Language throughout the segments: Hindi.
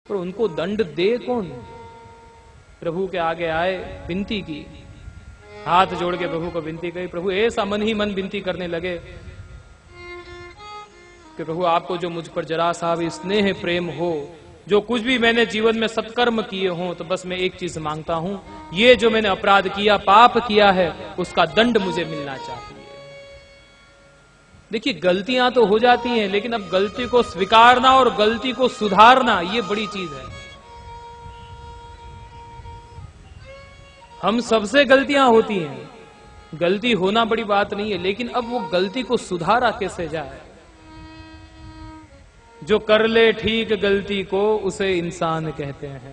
पर उनको दंड दे कौन? प्रभु के आगे आए, विनती की, हाथ जोड़ के प्रभु को विनती करी। प्रभु ऐसा मन ही मन विनती करने लगे कि प्रभु आपको जो मुझ पर जरा सा भी स्नेह प्रेम हो, जो कुछ भी मैंने जीवन में सत्कर्म किए हों, तो बस मैं एक चीज मांगता हूं, ये जो मैंने अपराध किया, पाप किया है, उसका दंड मुझे मिलना चाहिए। देखिए, गलतियां तो हो जाती हैं, लेकिन अब गलती को स्वीकारना और गलती को सुधारना, ये बड़ी चीज है। हम सबसे गलतियां होती हैं, गलती होना बड़ी बात नहीं है, लेकिन अब वो गलती को सुधारा कैसे जाए? जो कर ले ठीक गलती को, उसे इंसान कहते हैं।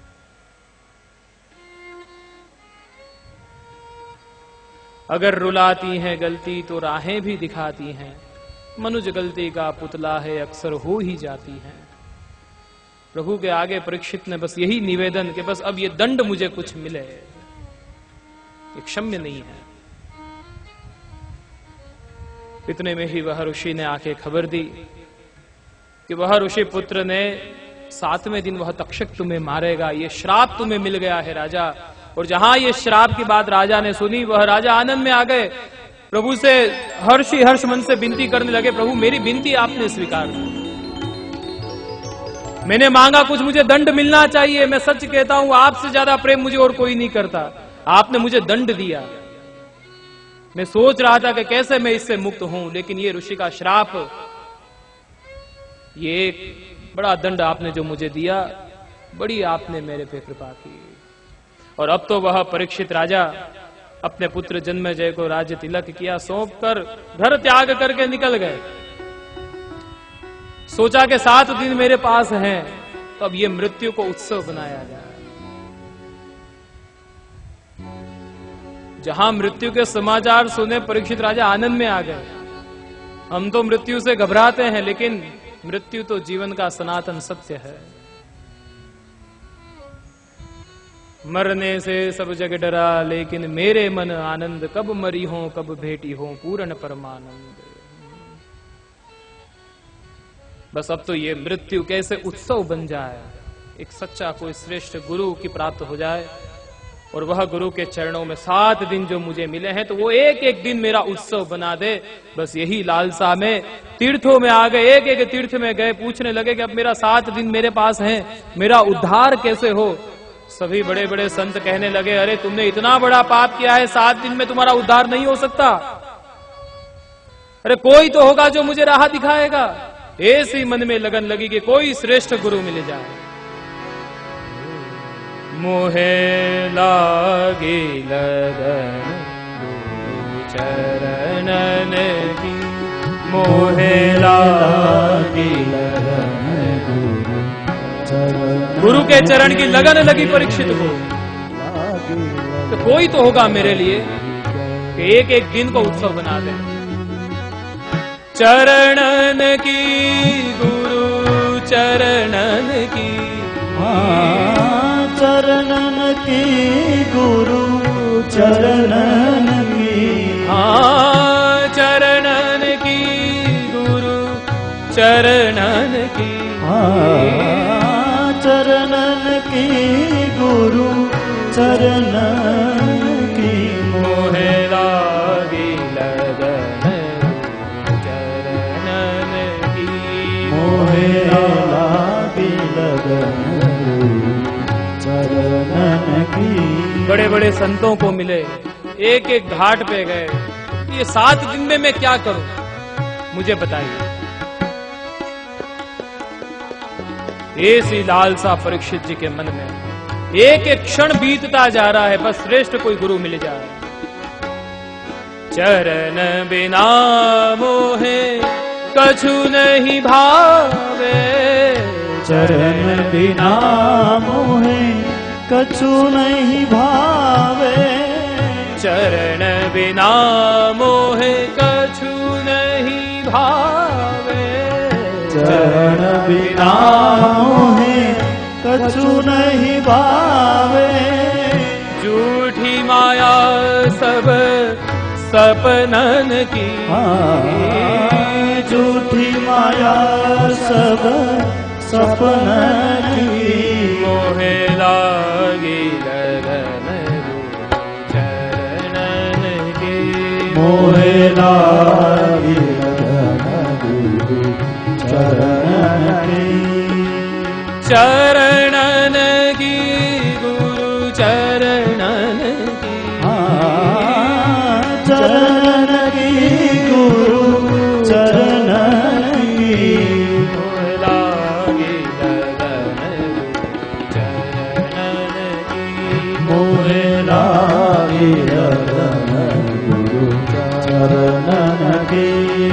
अगर रुलाती हैं गलती तो राहें भी दिखाती हैं, मनुज गलती का पुतला है, अक्सर हो ही जाती हैं। प्रभु के आगे परीक्षित ने बस यही निवेदन कि बस अब ये दंड मुझे कुछ मिले, ये क्षम्य नहीं है। इतने में ही वह ऋषि ने आके खबर दी कि वह ऋषि पुत्र ने 7वें दिन वह तक्षक तुम्हें मारेगा, ये श्राप तुम्हें मिल गया है राजा। और जहां ये श्राप की बात राजा ने सुनी, वह राजा आनंद में आ गए, प्रभु से हर्ष मन से विनती करने लगे, प्रभु मेरी विनती आपने स्वीकार की, मैंने मांगा कुछ, मुझे दंड मिलना चाहिए। मैं सच कहता हूं, आपसे ज्यादा प्रेम मुझे और कोई नहीं करता, आपने मुझे दंड दिया। मैं सोच रहा था कि कैसे मैं इससे मुक्त हूं, लेकिन ये ऋषि का श्राप, ये एक बड़ा दंड आपने जो मुझे दिया, बड़ी आपने मेरे पे कृपा की। और अब तो वह परीक्षित राजा अपने पुत्र जन्मेजय को राज्य तिलक किया, सौंप कर घर त्याग करके निकल गए। सोचा कि 7 दिन मेरे पास हैं, तो अब ये मृत्यु को उत्सव बनाया जाए। जहां मृत्यु के समाचार सुने परीक्षित राजा आनंद में आ गए। हम तो मृत्यु से घबराते हैं, लेकिन मृत्यु तो जीवन का सनातन सत्य है। मरने से सब जग डरा, लेकिन मेरे मन आनंद, कब मरी हो कब भेटी हो पूर्ण परमानंद। बस अब तो ये मृत्यु कैसे उत्सव बन जाए, एक सच्चा कोई श्रेष्ठ गुरु की प्राप्त हो जाए, और वह गुरु के चरणों में 7 दिन जो मुझे मिले हैं, तो वो एक एक दिन मेरा उत्सव बना दे। बस यही लालसा में तीर्थों में आ गए, एक एक तीर्थ में गए, पूछने लगे कि अब मेरा 7 दिन मेरे पास हैं, मेरा उद्धार कैसे हो? सभी बड़े बड़े संत कहने लगे, अरे तुमने इतना बड़ा पाप किया है, 7 दिन में तुम्हारा उद्धार नहीं हो सकता। अरे कोई तो होगा जो मुझे राह दिखाएगा। ऐसी मन में लगन लगी कि कोई श्रेष्ठ गुरु मिल जाए। मोहे लागी लगन गुरु चरणन की, मोहे लागी लगन गुरु के चरण की लगन लगी परीक्षित को। तो कोई तो होगा मेरे लिए कि एक एक दिन को उत्सव बना दे। चरणन की गुरु चरणन की, चरणन की गुरु चरणन की, चरणन की गुरु चरणन की, चरणन की गुरु चरणन की। मोहे लागी लगन चरणन की, मोहे लागी लगन चरणन की। बड़े बड़े संतों को मिले, एक एक घाट पे गए, ये 7 दिन में मैं क्या करूं, मुझे बताइए। ऐसी लालसा परीक्षित जी के मन में, एक एक क्षण बीतता जा रहा है, बस श्रेष्ठ कोई गुरु मिल जाए। चरण बिना मोहे कछु नहीं भावे, चरण बिना मोहे कछु नहीं भावे, चरण बिना मोहे कछु नहीं भावे, चरण बिना मोहे कछु नहीं भावे। झूठी माया सब सपनन की, झूठी माया सब सपनन की, मोहे लागी लगन गुरु चरणन की। चरणन की गुरु चरणन की। चरणन की गुरु चरणन की। मोहे लागी लगन चरणन की। मोहे लागी लगन गुरु चरणन की।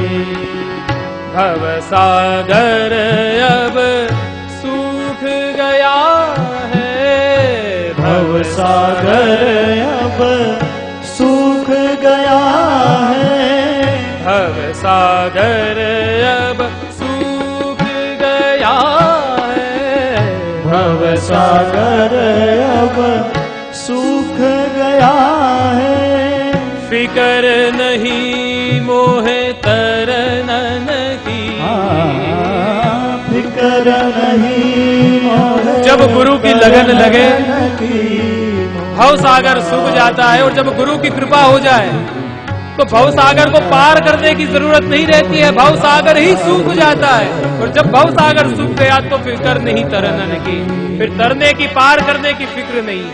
भव सागर अब सूख गया है। भव सागर अब सूख गया है। भव सागर अब सूख गया है। भव सागर अब सूख गया है। फिकर नहीं मोहे तरनन की। फिकर नहीं मोहे जब गुरु की लगन लगे की। भव सागर सूख जाता है, और जब गुरु की कृपा हो जाए तो भव सागर को पार करने की जरूरत नहीं रहती है, भव सागर ही सूख जाता है। और जब भव सागर सूख गया तो फिक्र नहीं तरनन की, फिर तरने की, पार करने की फिक्र नहीं।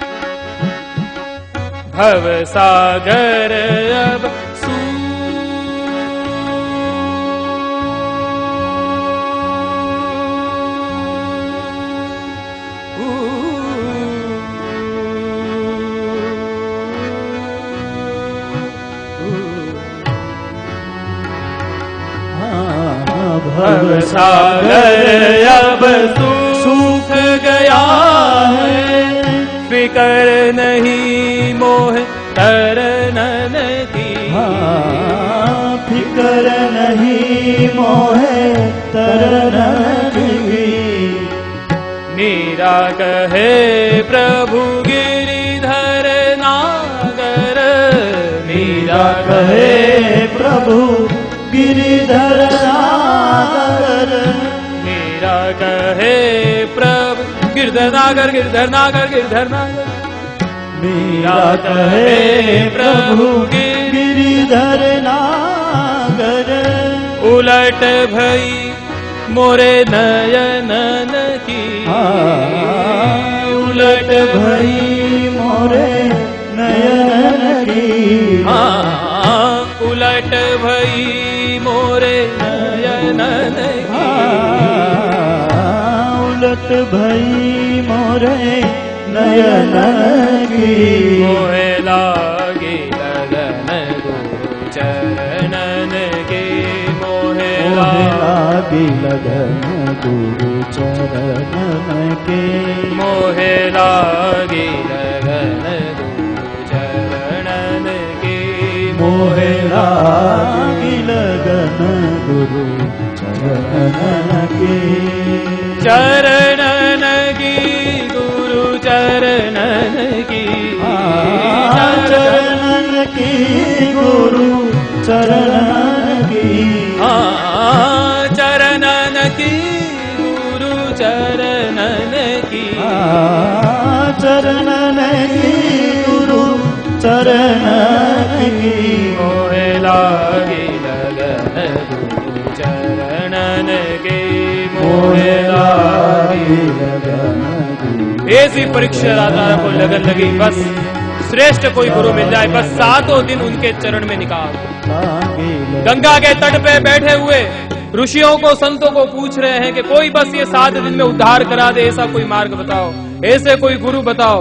भव सागर अब भव सागर अब सूख गया है। फिकर नहीं मोह तरनन की। फिकर नहीं मोहे तरनन की। मीरा कहे प्रभु गिरिधर नागर। मीरा कहे प्रभु गिरिधर नागर। मीरा कहे प्रभु गिरधर नागर, गिरधर नागर, गिरधर नागर। मीरा कहे प्रभु गिरिधर नागर। उलट भई मोरे नयनन की। उलट भई मोरे नयनन की। उलट भई मोरे नयनन की। उलट भई मोरे नयनन की। मोहे लागी लगन गुरु चरणन की। मोहे लागी लगन गुरु चरणन की। मोहे लागी लगन गुरु चरणन की। मोहे लागी लगन गुरु चरणन की। चरणन की गुरु चरणन की। चरणन की गुरु चरणन की। चरणन की गुरु चरणन की। चरणन की गुरु चरणन की। मोहे लागी लगन गुरु चरणन की। मोहे लागी लगन ऐसी परीक्षा राजा को लगन लगी, बस श्रेष्ठ कोई गुरु मिल जाए, बस 7 दिन उनके चरण में निकाल। गंगा के तट पे बैठे हुए ऋषियों को, संतों को पूछ रहे हैं कि कोई बस ये 7 दिन में उद्धार करा दे, ऐसा कोई मार्ग बताओ, ऐसे कोई गुरु बताओ।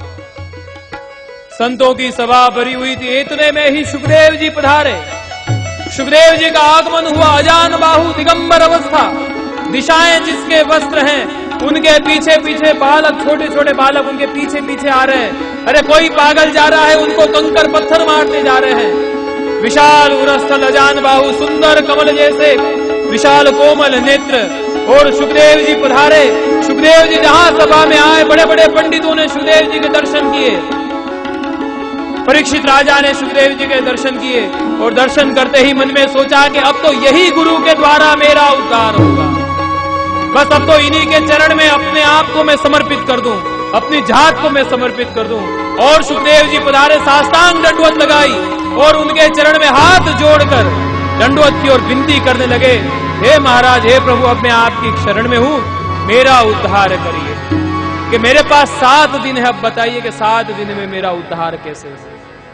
संतों की सभा भरी हुई थी। इतने में ही सुखदेव जी पधारे। सुखदेव जी का आगमन हुआ। अजान बाहु दिगंबर अवस्था, दिशाएं जिसके वस्त्र हैं उनके पीछे पीछे बालक, छोटे छोटे बालक उनके पीछे पीछे आ रहे हैं। अरे कोई पागल जा रहा है, उनको कंकर पत्थर मारते जा रहे हैं। विशाल उरस्थल अजान बाहु, सुंदर कमल जैसे विशाल कोमल नेत्र, और सुखदेव जी पधारे। सुखदेव जी जहां सभा में आए, बड़े बड़े पंडितों ने सुखदेव जी के दर्शन किए। परीक्षित राजा ने सुखदेव जी के दर्शन किए, और दर्शन करते ही मन में सोचा कि अब तो यही गुरु के द्वारा मेरा उद्धार होगा। बस अब तो इन्हीं के चरण में अपने आप को मैं समर्पित कर दूं, अपनी जात को मैं समर्पित कर दूं। और सुखदेव जी पधारे, साष्टांग दंडवत लगाई और उनके चरण में हाथ जोड़कर दंडवत की ओर विनती करने लगे, हे महाराज, हे प्रभु, अब मैं आपकी शरण में हूं, मेरा उद्धार करिए। कि मेरे पास 7 दिन है, अब बताइए कि 7 दिन में मेरा उद्धार कैसे हो।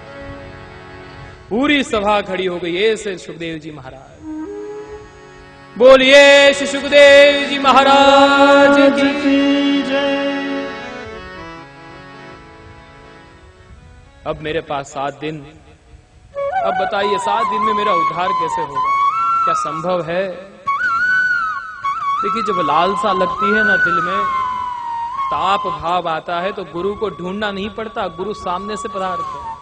पूरी सभा खड़ी हो गई। ऐसे सुखदेव जी महाराज। बोलिए श्री सुखदेव जी महाराज की जय। अब मेरे पास 7 दिन, अब बताइए 7 दिन में मेरा उद्धार कैसे होगा, क्या संभव है? देखिए, जब लालसा लगती है ना दिल में, ताप भाव आता है, तो गुरु को ढूंढना नहीं पड़ता, गुरु सामने से पधारते हैं।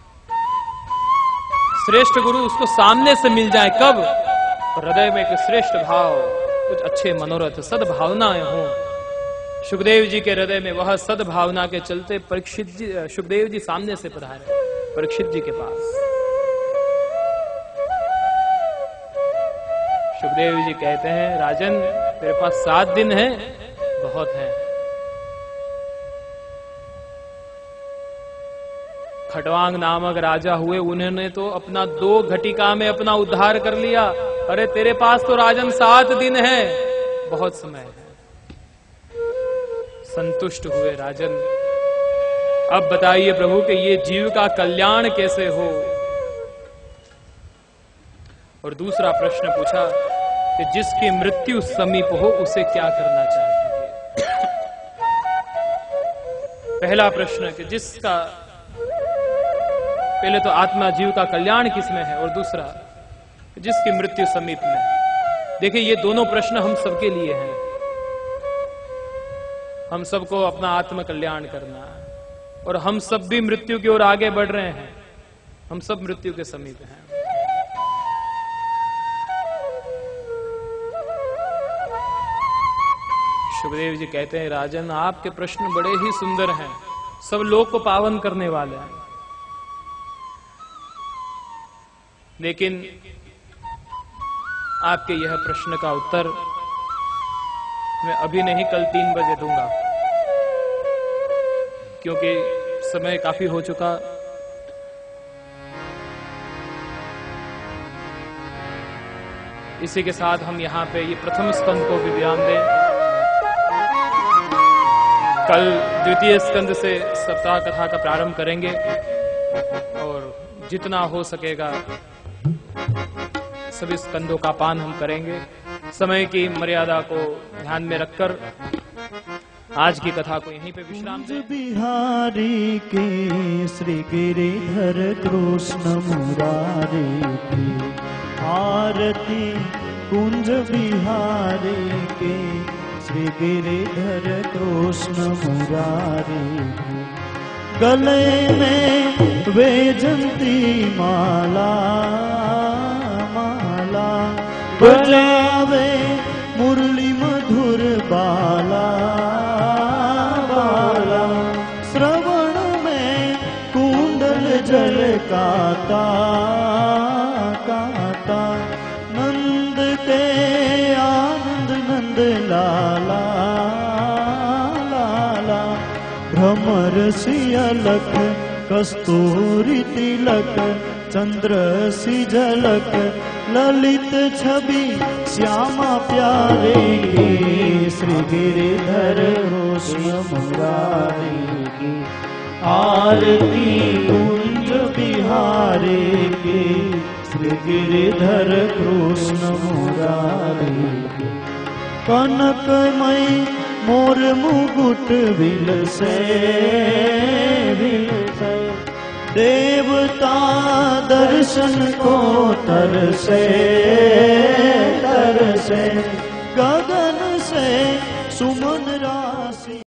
श्रेष्ठ गुरु उसको सामने से मिल जाए, कब? हृदय में एक श्रेष्ठ भाव, कुछ अच्छे मनोरथ, सद्भावनाएं हों। सुखदेव जी के हृदय में वह सद्भावना के चलते परीक्षित जी, सुखदेव जी सामने से पधारे परीक्षित जी के पास। सुखदेव जी कहते हैं, राजन, तेरे पास 7 दिन है, बहुत है। खटवांग नामक राजा हुए, उन्होंने तो अपना 2 घटिका में अपना उद्धार कर लिया। अरे तेरे पास तो राजन 7 दिन है, बहुत समय है। संतुष्ट हुए राजन। अब बताइए प्रभु कि ये जीव का कल्याण कैसे हो। और दूसरा प्रश्न पूछा कि जिसकी मृत्यु समीप हो उसे क्या करना चाहिए। पहला प्रश्न कि जिसका, पहले तो आत्मा जीव का कल्याण किसमें है, और दूसरा जिसकी मृत्यु समीप में। देखिए, ये दोनों प्रश्न हम सबके लिए हैं। हम सबको अपना आत्म कल्याण करना है, और हम सब भी मृत्यु की ओर आगे बढ़ रहे हैं। हम सब मृत्यु के समीप हैं। सुखदेव जी कहते हैं, राजन, आपके प्रश्न बड़े ही सुंदर हैं, सब लोग को पावन करने वाले हैं। लेकिन आपके यह प्रश्न का उत्तर मैं अभी नहीं, कल 3 बजे दूंगा, क्योंकि समय काफी हो चुका। इसी के साथ हम यहाँ पे ये प्रथम स्कंद को भी विराम दें। कल द्वितीय स्कंद से सप्ताह कथा का प्रारंभ करेंगे, और जितना हो सकेगा सभी स्कंदों का पान हम करेंगे। समय की मर्यादा को ध्यान में रखकर आज की कथा को यहीं पे विश्राम दें। बिहारी के श्री गिरिधर कृष्ण मुरारी की आरती। कुंज बिहारी के श्री गिरिधर कृष्ण मुरारी की। गले में वैजंती माला बजावे मुरली मधुर बाला बाला। श्रवण में कुंडल झलकाता काता। नंद के आनंद नंद लाला लाला। भ्रमर सियलक कस्तूरी तिलक। चंद्र सी झलक ललित छवि श्यामा प्यारे की। श्री गिरिधर कृष्ण मुरारी की आरती। कुंज बिहारी की श्री गिरिधर कृष्ण मुरारी की। कनकमयी मोर मुकुट विलसे विलसे। देवता दर्शन को तरसे तरसे। गगन से सुमन रा